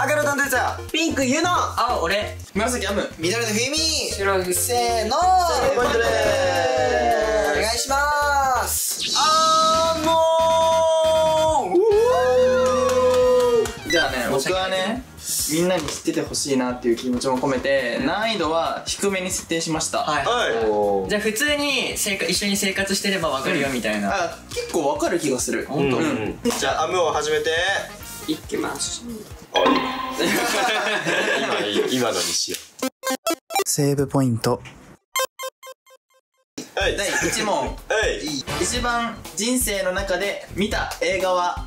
赤の担当者、ピンクゆの、 青俺、 紫アム、 緑の冬美、 白いせーの、 ポイントでお願いします。 じゃあね、僕はね、みんなに知っててほしいなっていう気持ちも込めて難易度は低めに設定しました。 はい。じゃあ普通に一緒に生活してればわかるよみたいな。 あ、結構わかる気がする。 本当。 じゃあアムを始めて。 いきます。 今のにしよセーブポイント。 う。はい第1問。 はい。 一番人生の中で見た映画は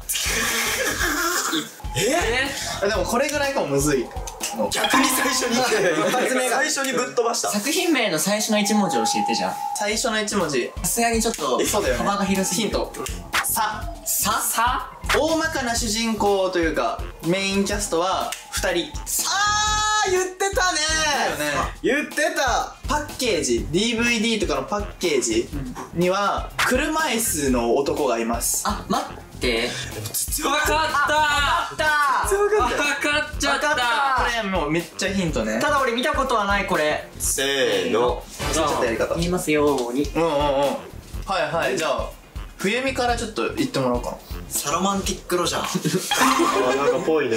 でもこれぐらいかもむずい。 逆に最初に最初にぶっ飛ばした。 作品名の最初の1文字教えてじゃん。 最初の1文字。 さすがにちょっとそうだよね。 幅が広すぎる。 ヒント。さ。 さ大まかな主人公というかメインキャストは2人。 あー、言ってたねだよね。 言ってた。 パッケージ DVD とかのパッケージには車椅子の男がいます。 あ、待って。わかったわかっちゃった。 これもうめっちゃヒントね。 ただ俺見たことはないこれ。 せーの。 ちょっとやり方。 言いますように。 はいはい。じゃあ冬美からちょっと言ってもらおうかな。 サロマンティックロジャー。 あ、なんかぽいね。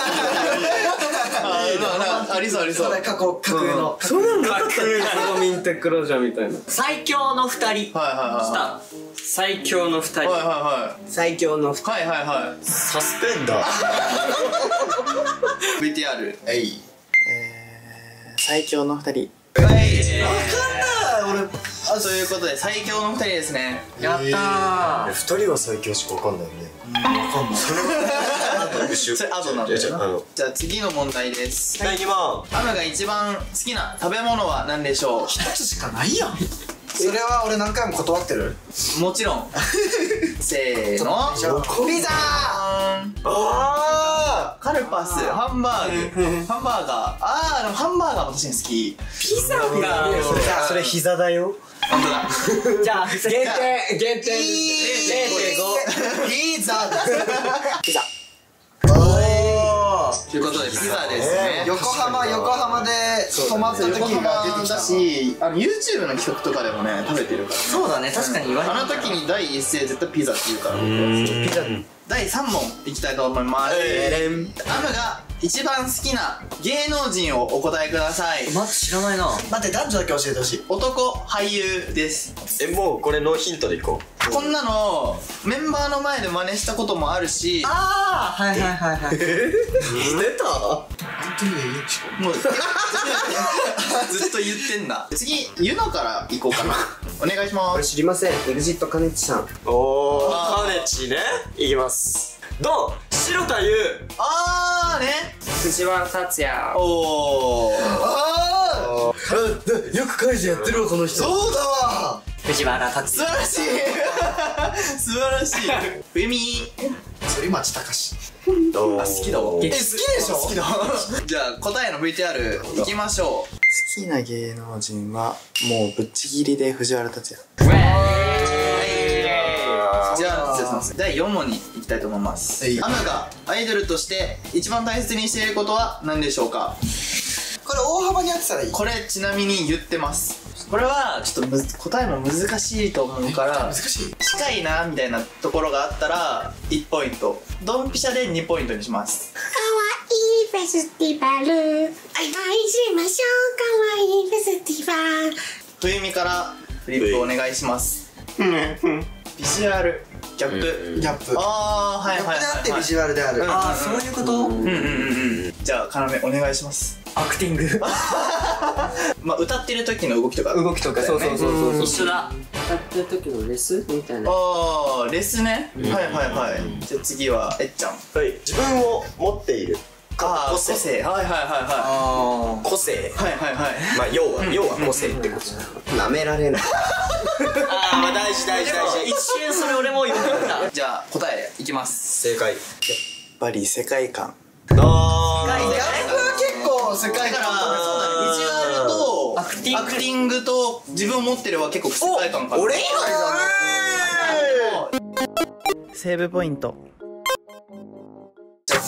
ありそうありそう。 過去架空の。 そうなんだ。サロマンテックロジャーみたいな。 最強の2人。 はいは最強の2人。 いはい。はいは最強のいはい。はいはいはい。 サスペンダー。 VTR。 最強の二人。 はい。 わかんない俺。 ということで最強の2人ですね。 やったー。 二人は最強しかわかんないよね。 わかんない。 それ後なんだよな。じゃあ次の問題です。 第2問。 アムが一番好きな食べ物は何でしょ一つしかないやん。それは俺何回も断ってる。 う。もちろん。せーの。 ピザあカルパス、ハンバーグ、ハンバーガー。でもハンバーガーも確かに好き。 ピザがそれ膝だよ。 本当だ。 じゃあ限定 0.5 ピザピザ。 ということでピザですね。 横浜で泊まった時が出てきたし、YouTube の企画とかでもね食べてるからね。 そうだね、確かに言われてあの時に第一声絶対ピザって言うから。 ピザ。 第3問いきたいと思います。アムが一番好きな芸能人をお答えください。 待って、知らないな。 待って、男女だけ教えてほしい。 男俳優です。 もうこれノーヒントでいこう。 こんなのメンバーの前で真似したこともあるし、 ああ、はいはいはいはい。 出た？ 本当にいいもうずっと言ってんだ。次ユノから行こうかな。お願いしまこれす。 知りません。EXIT かねちさん。 おー、かねちね。いきます。ドン、白田優。 ね。 藤原竜也。 おー。 よくカイジやってるわ、この人。 そうだわ。 藤原竜素晴らしい。素晴らしい。冬美。 反町隆史。 好きだわ。 好きでしょ。好きだ。 じゃあ答えの VTR 行きましょう。 好きな芸能人は、もうぶっちぎりで藤原竜也。 じゃあ第4問に行きたいと思います。アムがアイドルとして一番大切にしていることは何でしょうか。 これ大幅にやってたらいい。 これちなみに言ってます。これはちょっと答えも難しいと思うから難しい。 近いなみたいなところがあったら1ポイント、ドンピシャで2ポイントにします。 かわいいフェスティバル、お祝いしましょう。かわいいフェスティバル。 冬美からフリップお願いします。ビジュアルギャップ。 ギャップ。 ああ、はいはいギャップであってはいビジュアルである。 ああ、そういうこと。 じゃあ要お願いします。 アクティング。 まあ歌ってる時の動きとか動きとかだよね。 そう一緒だ。 歌ってる時のレスみたいな。 ああ、レスね。はいはいはい。じゃあ次はえっちゃん。 はい。自分を持っている。 個性。はいはいはいは個性。 い。はいはいはい。 まあ要は個性ってこと。 舐められない。 ああ、まあ大事。 一瞬それ俺も言ってた。 じゃあ答えいきます。 正解。 やっぱり世界観。 ギャップは結構世界観だからビジュアルとアクティングングと自分を持ってるは結構世界観かな。 俺以外だね。 セーブポイント。じゃあ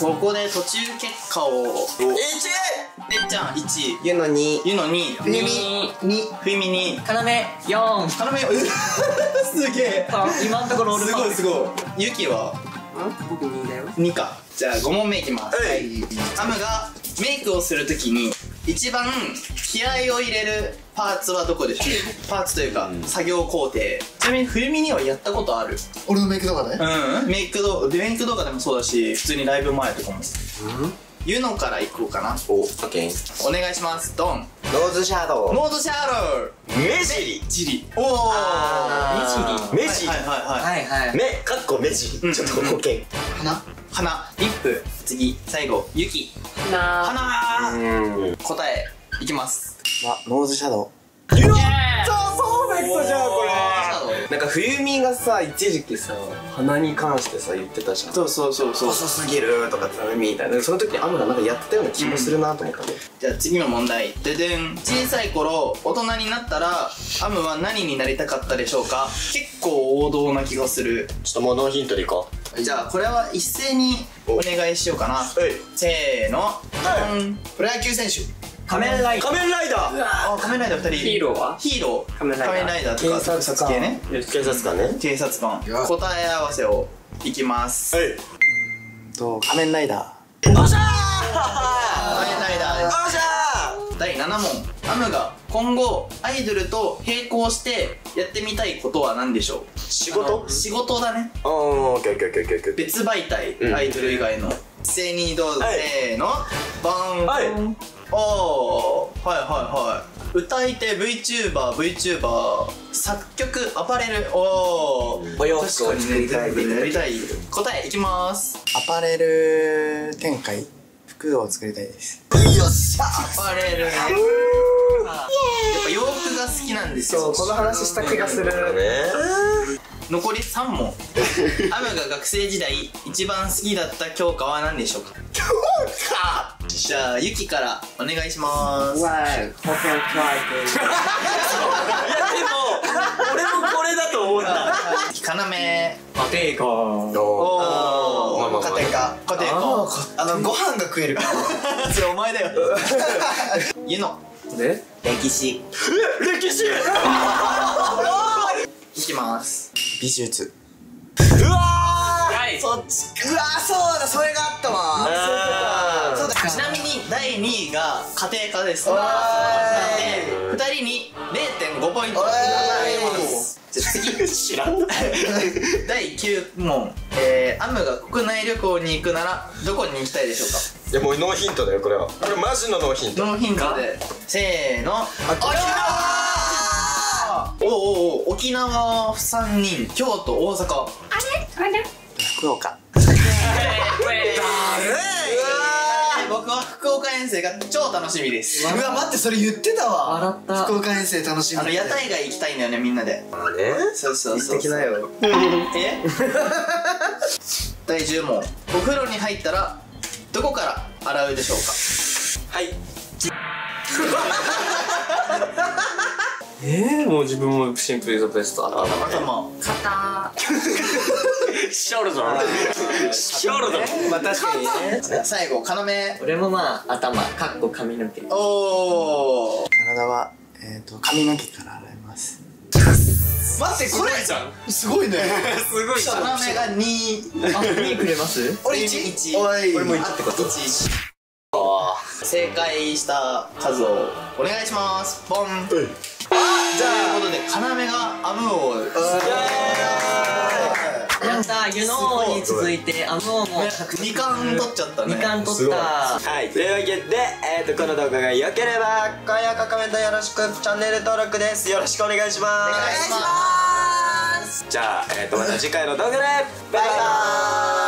ここで途中結果を 1。 てっちゃん1、 ゆの2、 ゆの2、 ふゆみ2、 ふゆみ2、 かなめ4。 かなめすげえ、 今のところオールすパーごいすごい。ゆきは僕2だよ。 2か。じゃあ5問目いきます。 はいアムがメイクをするときに一番気合を入れるパーツはどこでしょう？パーツというか、作業工程。ちなみに冬美にはやったことある？ 俺のメイクとかでメイク動画でもそうだし、普通にライブ前とかも。ゆのからいこうかな。 お、オッケー。 お願いします。ドン。 ノーズシャドウ。 ノードシャドウ。 目尻。 ジリ。おお。 目尻。 はいはいはい。 はいはい。 目かっこ目尻。ちょっと保険。 花花。リップ。次。最後。ゆき。花。答え。いきます。 ノーズシャドウ。 パーフェクトじゃんこれ。 なんか冬美がさ、一時期さ、鼻に関してさ言ってたじゃん。 そうそうそうそう。 細すぎるとかってみたいな。その時にアムがなんかやってたような気もするなと思ったんで。 じゃあ次の問題。ででん。小さい頃、大人になったら、アムは何になりたかったでしょうか？結構王道な気がする。 ちょっともうノーヒントでいこう。 じゃあこれは一斉にお願いしようかな。せーの。 プロ野球選手。 仮面ライダー。 仮面ライダー。 あ、仮面ライダー2人。 ヒーローはヒーロー。 仮面ライダーとか特撮系ね。 警察官ね。 警察官。答え合わせをいきます。 はい。 仮面ライダ仮面ライダーです。 よっしゃ第7問。アムが今後アイドルと並行してやってみたいことは何でしょう？ 仕事？ 仕事だね。 オッケーオッケーオッケーオッケー。 別媒体、アイドル以外の。一斉にどうぞ。せーの。バン。 はい。 おー、はいはいはい。歌い手、VTuber、作曲、アパレル。おー、 お洋服を作りたい確かにね、やりたい。答えいきます。 アパレル展開、服を作りたいです。 アパレルね。やっぱ洋服が好きなんですよ。 この話した気がする。 残り3問。アムが学生時代一番好きだった教科は何でしょうか？教科。じゃあゆきからお願いします。 保険トライ俺もこれだと思った。 かなめ。 家庭科。 おー、 家庭科。ご飯が食える。 それお前だよ。ゆの。 で歴史。 歴史。 いきます。 美術。 うわはい。 そっち。うわー、そうだ、それがあったわ。そうだ。 ちなみに第2位が家庭科です。なので2人に 0.5 ポイント与えます。じゃあ次。 知らんの？ 第9問。アムが国内旅行に行くならどこに行きたいでしょうか？ いやもうノーヒントだよこれは。これマジのノーヒント。 ノーヒントで。せーの。沖縄。お沖縄3人。京都、大阪。 福岡。 僕は福岡遠征が超楽しみです。 うわ、待って、それ言ってたわ。 笑った。 福岡遠征楽しみ。 屋台街行きたいんだよね、みんなで。 まあね。 そうそうそう。 的なよ。 え第10問。お風呂に入ったらどこから洗うでしょうか？ はい。 もう自分もシンプルイズベスト。 頭。 ショルダー。ショルダー。 まあ確かにね。 最後、要。 俺もまあ頭かっこ髪の毛。 おー。 体は髪の毛から洗います。 待って、これすごいね。 すごい。 要が2。 あ、2くれます？ 俺1。 俺も1ってこと。 正解した数をお願いします。ボン。ということで、要がアム王。 やったユノーに続いてアム王も 2冠取っちゃったね。 2冠取った。 はい、というわけで、この動画が良ければ高評価、コメントよろしく、チャンネル登録です。よろしくお願いします。 お願いします。 じゃあ、また次回の動画でバイバーイ。